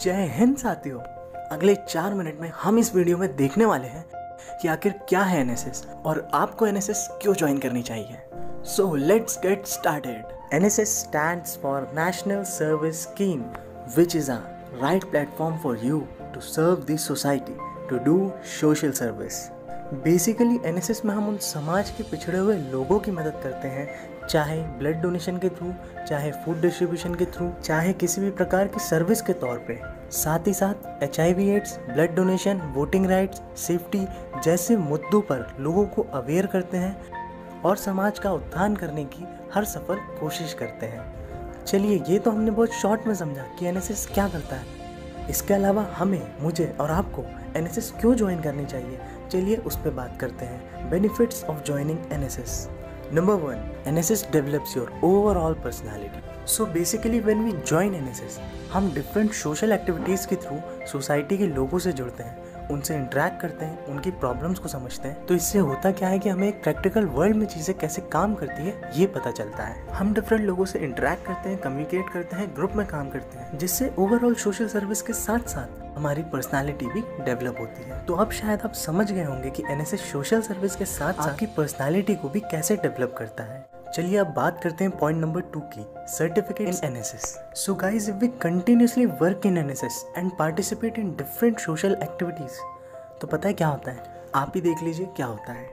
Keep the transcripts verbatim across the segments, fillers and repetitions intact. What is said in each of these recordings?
जय हिंद साथियों। अगले चार मिनट में हम इस वीडियो में देखने वाले हैं कि आखिर क्या है एन एस एस और आपको एन एस एस क्यों ज्वाइन करनी चाहिए। So let's get started. N S S stands for national service scheme which is a right platform for you to serve the society, to do social service. Basically N S S में हम उन समाज के पिछड़े हुए लोगों की मदद करते हैं, चाहे ब्लड डोनेशन के थ्रू, चाहे फूड डिस्ट्रीब्यूशन के थ्रू, चाहे किसी भी प्रकार की सर्विस के तौर पे। साथ ही साथ H I V AIDS, blood donation, voting rights, safety जैसे मुद्दों पर लोगों को अवेयर करते हैं और समाज का उत्थान करने की हर सफल कोशिश करते हैं। चलिए, ये तो हमने बहुत शॉर्ट में समझा कि एन एस एस क्या करता है। इसके अलावा हमें, मुझे और आपको एन एस एस क्यों ज्वाइन करनी चाहिए, चलिए उस पर बात करते हैं। Benefits of joining N S S. Number one, N S S develops your overall personality. So basically when we join N S S, हम different social activities के थ्रू सोसाइटी के लोगों से जुड़ते हैं, उनसे इंटरेक्ट करते हैं, उनकी प्रॉब्लम्स को समझते हैं। तो इससे होता क्या है कि हमें एक प्रैक्टिकल वर्ल्ड में चीज़ें कैसे काम करती है ये पता चलता है। हम डिफरेंट लोगों से इंटरेक्ट करते हैं, कम्युनिकेट करते हैं, ग्रुप में काम करते हैं, जिससे ओवरऑल सोशल सर्विस के साथ साथ हमारी पर्सनालिटी भी डेवलप होती है। तो अब शायद आप समझ गए होंगे कि N S S social service के साथ साथ आपकी पर्सनालिटी को भी कैसे डेवलप करता है। चलिए अब बात करते हैं पॉइंट नंबर टू की, certificate in N S S. So guys, if we continuously work in N S S and participate in different social activities, तो पता है क्या होता है? आप ही देख लीजिए क्या होता है।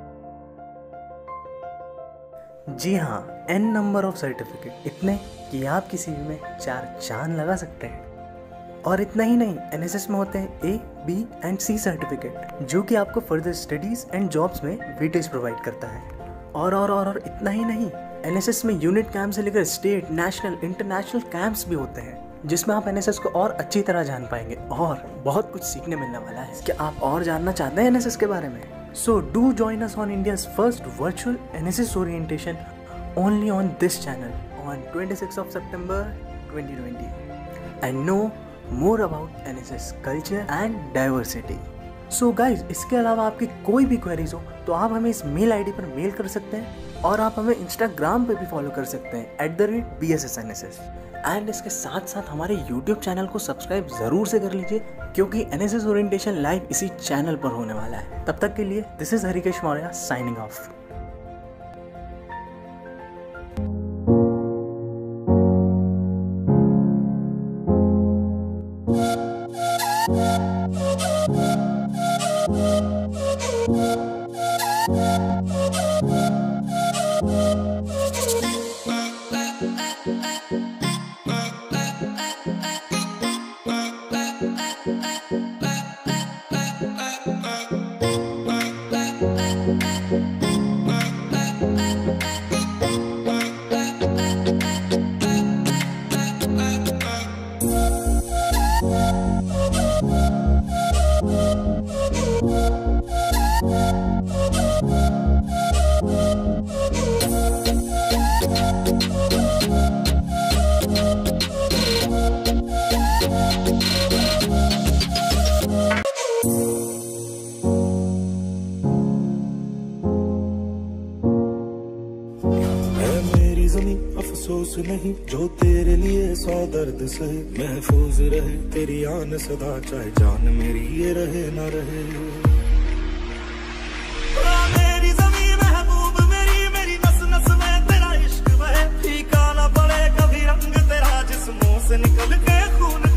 जी हाँ, एन नंबर ऑफ सर्टिफिकेट, इतने कि आप किसी भी में चार चांद लगा सकते हैं। और इतना ही नहीं, एन एस एस में होते हैं A, B and C certificate, जो कि आपको फर्दर स्टडीज एंड जॉब्स में वेटेज प्रोवाइड करता है। और और और, और इतना ही नहीं, एन एस एस में यूनिट कैंप से लेकर स्टेट, नेशनल, इंटरनेशनल कैंप्स भी होते हैं, जिसमें आप एन एस एस को और अच्छी तरह जान पाएंगे और बहुत कुछ सीखने मिलने वाला है। क्या आप और जानना चाहते हैं एन एस एस के बारे में? So do join us on India's first virtual N S S orientation only on this channel on twenty six of September twenty twenty and know more about N S S culture and diversity. So guys, इसके अलावा आपकी कोई भी queries हो तो आप हमें इस मेल आईडी पर मेल कर सकते हैं और आप हमें इंस्टाग्राम पे भी फॉलो कर सकते हैं at the rate B S S N S S. And इसके साथ साथ हमारे यूट्यूब चैनल को सब्सक्राइब जरूर से कर लीजिए, क्योंकि N S S orientation live इसी चैनल पर होने वाला है। तब तक के लिए this is Harikesh Maurya signing off. अफसोस नहीं जो तेरे लिए सौ दर्द सहे, महफूज रहे तेरी आन सदा, चाहे जान मेरी ये रहे ना रहे। मेरी ज़मीं महबूब मेरी, मेरी नस नस में तेरा इश्क बहे, फीका ना पड़े कभी रंग तेरा, जिस्मों से निकल के खून